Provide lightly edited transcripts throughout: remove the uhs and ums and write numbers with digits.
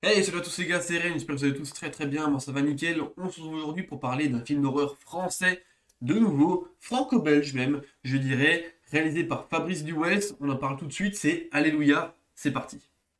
Hey, salut à tous les gars, c'est Ren, j'espère que vous allez tous très bien, moi ça va nickel. On se retrouve aujourd'hui pour parler d'un film d'horreur français, de nouveau, franco-belge même, je dirais, réalisé par Fabrice Duwels. On en parle tout de suite, c'est Alléluia, c'est parti.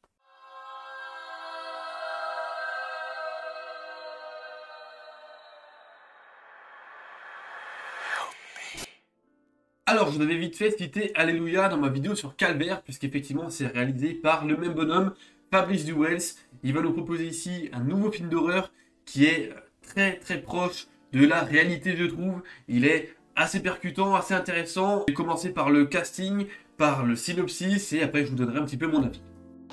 Alors, je devais vite fait citer Alléluia dans ma vidéo sur Calvaire, puisqu'effectivement c'est réalisé par le même bonhomme, Fabrice Duwels. Il va nous proposer ici un nouveau film d'horreur qui est très proche de la réalité, je trouve. Il est assez percutant, assez intéressant. Je vais commencer par le casting, par le synopsis, et après je vous donnerai un petit peu mon avis.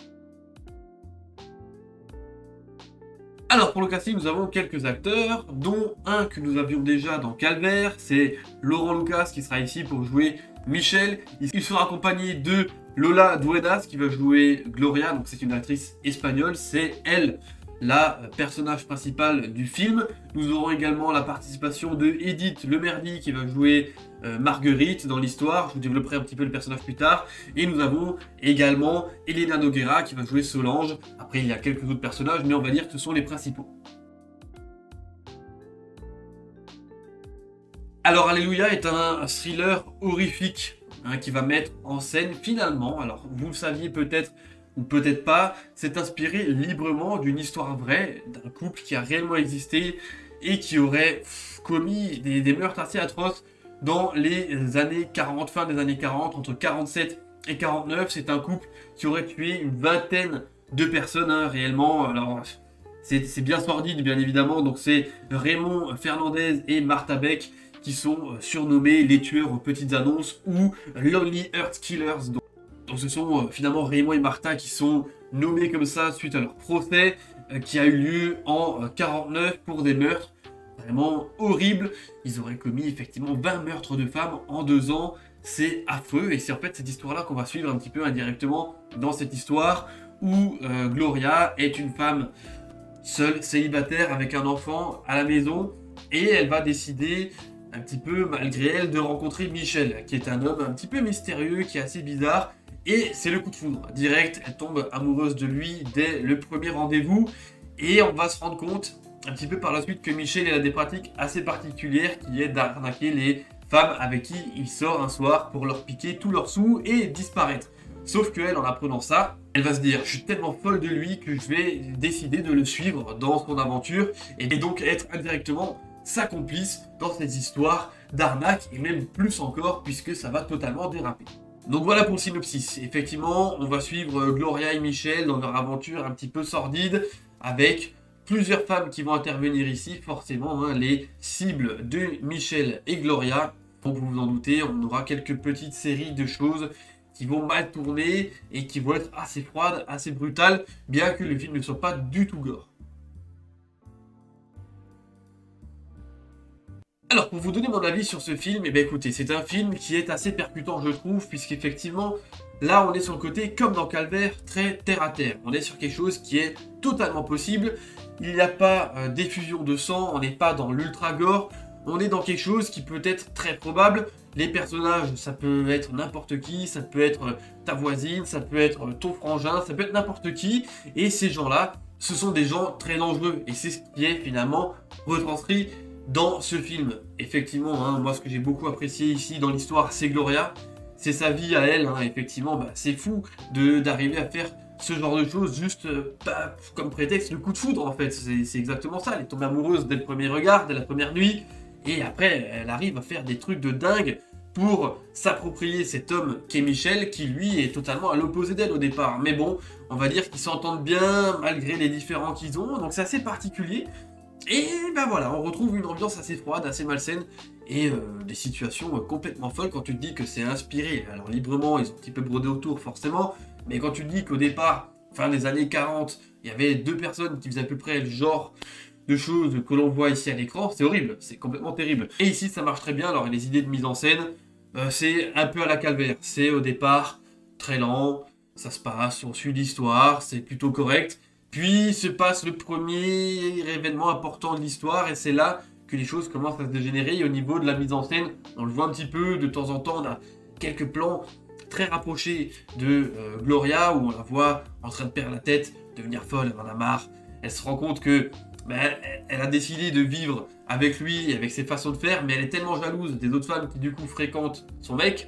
Alors pour le casting, nous avons quelques acteurs, dont un que nous avions déjà dans Calvaire, c'est Laurent Lucas qui sera ici pour jouer Michel. Il sera accompagné de Lola Duenas qui va jouer Gloria, donc c'est une actrice espagnole, c'est elle la personnage principal du film. Nous aurons également la participation de Edith Lemerdy qui va jouer Marguerite dans l'histoire. Je vous développerai un petit peu le personnage plus tard. Et nous avons également Elena Noguera qui va jouer Solange. Après, il y a quelques autres personnages, mais on va dire que ce sont les principaux. Alors, Alléluia est un thriller horrifique qui va mettre en scène finalement, alors vous le saviez peut-être ou peut-être pas, c'est inspiré librement d'une histoire vraie, d'un couple qui a réellement existé et qui aurait commis des meurtres assez atroces dans les années 40, fin des années 40, entre 47 et 49. C'est un couple qui aurait tué une vingtaine de personnes réellement. Alors, c'est bien sordide, bien évidemment. Donc, c'est Raymond Fernandez et Martha Beck qui sont surnommés les tueurs aux petites annonces ou Lonely Earth Killers. Donc ce sont finalement Raymond et Martha qui sont nommés comme ça suite à leur procès qui a eu lieu en 49 pour des meurtres vraiment horribles. Ils auraient commis effectivement 20 meurtres de femmes en 2 ans. C'est affreux et c'est en fait cette histoire-là qu'on va suivre un petit peu indirectement dans cette histoire où Gloria est une femme seule, célibataire, avec un enfant à la maison et elle va décider un petit peu malgré elle de rencontrer Michel, qui est un homme un petit peu mystérieux, qui est assez bizarre. Et c'est le coup de foudre. Direct, elle tombe amoureuse de lui dès le premier rendez-vous. Et on va se rendre compte un petit peu par la suite que Michel il a des pratiques assez particulières qui est d'arnaquer les femmes avec qui il sort un soir pour leur piquer tous leurs sous et disparaître. Sauf qu'elle, en apprenant ça, elle va se dire « Je suis tellement folle de lui que je vais décider de le suivre dans son aventure et donc être indirectement sa complice dans ces histoires d'arnaque et même plus encore puisque ça va totalement déraper. » Donc voilà pour le synopsis. Effectivement, on va suivre Gloria et Michel dans leur aventure un petit peu sordide avec plusieurs femmes qui vont intervenir ici, forcément, les cibles de Michel et Gloria. Donc vous vous en doutez, on aura quelques petites séries de choses qui vont mal tourner et qui vont être assez froides, assez brutales, bien que le film ne soit pas du tout gore. Alors, pour vous donner mon avis sur ce film, écoutez, c'est un film qui est assez percutant, je trouve, puisqu'effectivement, là, on est sur le côté, comme dans Calvaire, très terre-à-terre. On est sur quelque chose qui est totalement possible. Il n'y a pas d'effusion de sang, on n'est pas dans l'ultra-gore. On est dans quelque chose qui peut être très probable. Les personnages, ça peut être n'importe qui, ça peut être ta voisine, ça peut être ton frangin, ça peut être n'importe qui. Et ces gens-là, ce sont des gens très dangereux. Et c'est ce qui est finalement retranscrit dans ce film. Effectivement, moi ce que j'ai beaucoup apprécié ici dans l'histoire, c'est Gloria. C'est sa vie à elle, effectivement, c'est fou d'arriver à faire ce genre de choses juste comme prétexte le coup de foudre en fait. C'est exactement ça, elle est tombée amoureuse dès le premier regard, dès la première nuit, et après elle arrive à faire des trucs de dingue pour s'approprier cet homme qu'est Michel, qui lui est totalement à l'opposé d'elle au départ. Mais bon, on va dire qu'ils s'entendent bien malgré les différends qu'ils ont, donc c'est assez particulier. Et ben voilà, on retrouve une ambiance assez froide, assez malsaine, et des situations complètement folles quand tu te dis que c'est inspiré. Alors librement, ils ont un petit peu brodé autour forcément, mais quand tu te dis qu'au départ, fin des années 40, il y avait 2 personnes qui faisaient à peu près le genre de choses que l'on voit ici à l'écran, c'est horrible, c'est complètement terrible. Et ici, ça marche très bien, alors les idées de mise en scène, c'est un peu à la Calvaire. C'est au départ très lent, ça se passe, on suit l'histoire, c'est plutôt correct. Puis se passe le premier événement important de l'histoire et c'est là que les choses commencent à se dégénérer. Et au niveau de la mise en scène, on le voit un petit peu, de temps en temps, on a quelques plans très rapprochés de Gloria où on la voit en train de perdre la tête devenir folle, elle en a marre. Elle se rend compte que elle a décidé de vivre avec lui et avec ses façons de faire, mais elle est tellement jalouse des autres femmes qui du coup fréquentent son mec.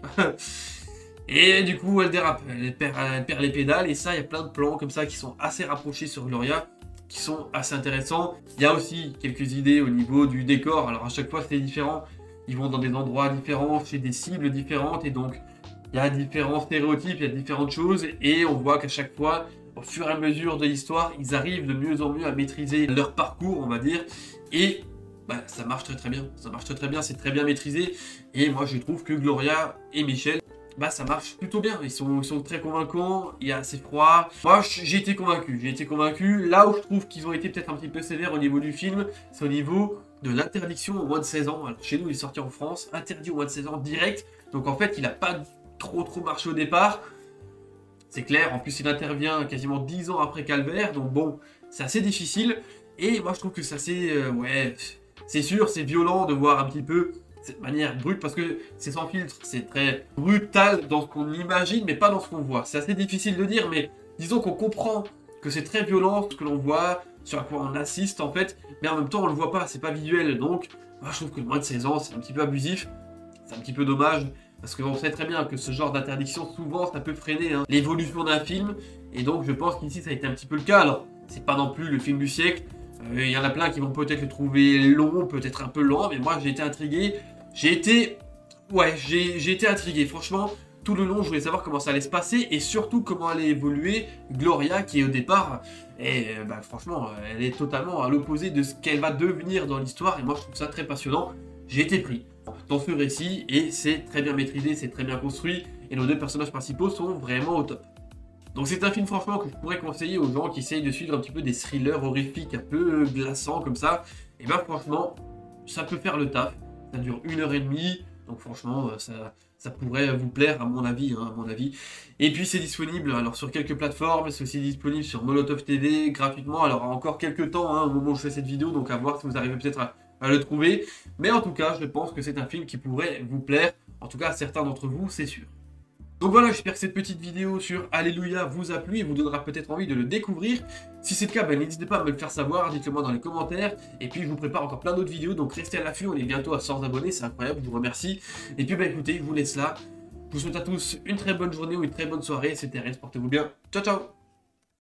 Et du coup, elle dérape, elle perd les pédales, et ça, il y a plein de plans comme ça qui sont assez rapprochés sur Gloria, qui sont assez intéressants. Il y a aussi quelques idées au niveau du décor, alors à chaque fois c'est différent, ils vont dans des endroits différents, chez des cibles différentes, et donc il y a différents stéréotypes, il y a différentes choses, et on voit qu'à chaque fois, au fur et à mesure de l'histoire, ils arrivent de mieux en mieux à maîtriser leur parcours, on va dire, et ça marche très bien, c'est très bien maîtrisé, et moi je trouve que Gloria et Michel, ça marche plutôt bien, ils sont très convaincants, il y a assez froid. Moi j'ai été convaincu, là où je trouve qu'ils ont été peut-être un petit peu sévères au niveau du film, c'est au niveau de l'interdiction au moins de 16 ans. Alors chez nous il est sorti en France, interdit au moins de 16 ans direct, donc en fait il n'a pas trop marché au départ, c'est clair, en plus il intervient quasiment 10 ans après Calvaire, donc bon, c'est assez difficile, et moi je trouve que c'est assez, c'est sûr, c'est violent de voir un petit peu cette manière brute, parce que c'est sans filtre, c'est très brutal dans ce qu'on imagine, mais pas dans ce qu'on voit. C'est assez difficile de dire, mais disons qu'on comprend que c'est très violent ce que l'on voit, sur quoi on assiste en fait, mais en même temps on le voit pas, c'est pas visuel, donc moi je trouve que le moins de 16 ans c'est un petit peu abusif, c'est un petit peu dommage, parce qu'on sait très bien que ce genre d'interdiction, souvent ça peut freiner l'évolution d'un film, et donc je pense qu'ici ça a été un petit peu le cas. Alors c'est pas non plus le film du siècle, il y en a plein qui vont peut-être le trouver long, peut-être un peu lent, mais moi j'ai été intrigué. J'ai été intrigué, franchement, tout le long je voulais savoir comment ça allait se passer et surtout comment allait évoluer Gloria qui au départ, franchement, elle est totalement à l'opposé de ce qu'elle va devenir dans l'histoire et moi je trouve ça très passionnant. J'ai été pris dans ce récit et c'est très bien maîtrisé, c'est très bien construit et nos deux personnages principaux sont vraiment au top. Donc c'est un film franchement que je pourrais conseiller aux gens qui essayent de suivre un petit peu des thrillers horrifiques un peu glaçants comme ça, et franchement, ça peut faire le taf. Ça dure 1h30, donc franchement, ça pourrait vous plaire à mon avis, Et puis c'est disponible alors sur quelques plateformes, c'est aussi disponible sur Molotov TV gratuitement. Alors encore quelques temps au moment où je fais cette vidéo, donc à voir si vous arrivez peut-être à le trouver. Mais en tout cas, je pense que c'est un film qui pourrait vous plaire, en tout cas à certains d'entre vous, c'est sûr. Donc voilà, j'espère que cette petite vidéo sur Alléluia vous a plu et vous donnera peut-être envie de le découvrir. Si c'est le cas, n'hésitez pas à me le faire savoir, dites-le moi dans les commentaires. Et puis je vous prépare encore plein d'autres vidéos, donc restez à l'affût, on est bientôt à 100 abonnés, c'est incroyable, je vous remercie. Et puis écoutez, je vous laisse là. Je vous souhaite à tous une très bonne journée ou une très bonne soirée, c'était Rennes, portez-vous bien. Ciao ciao.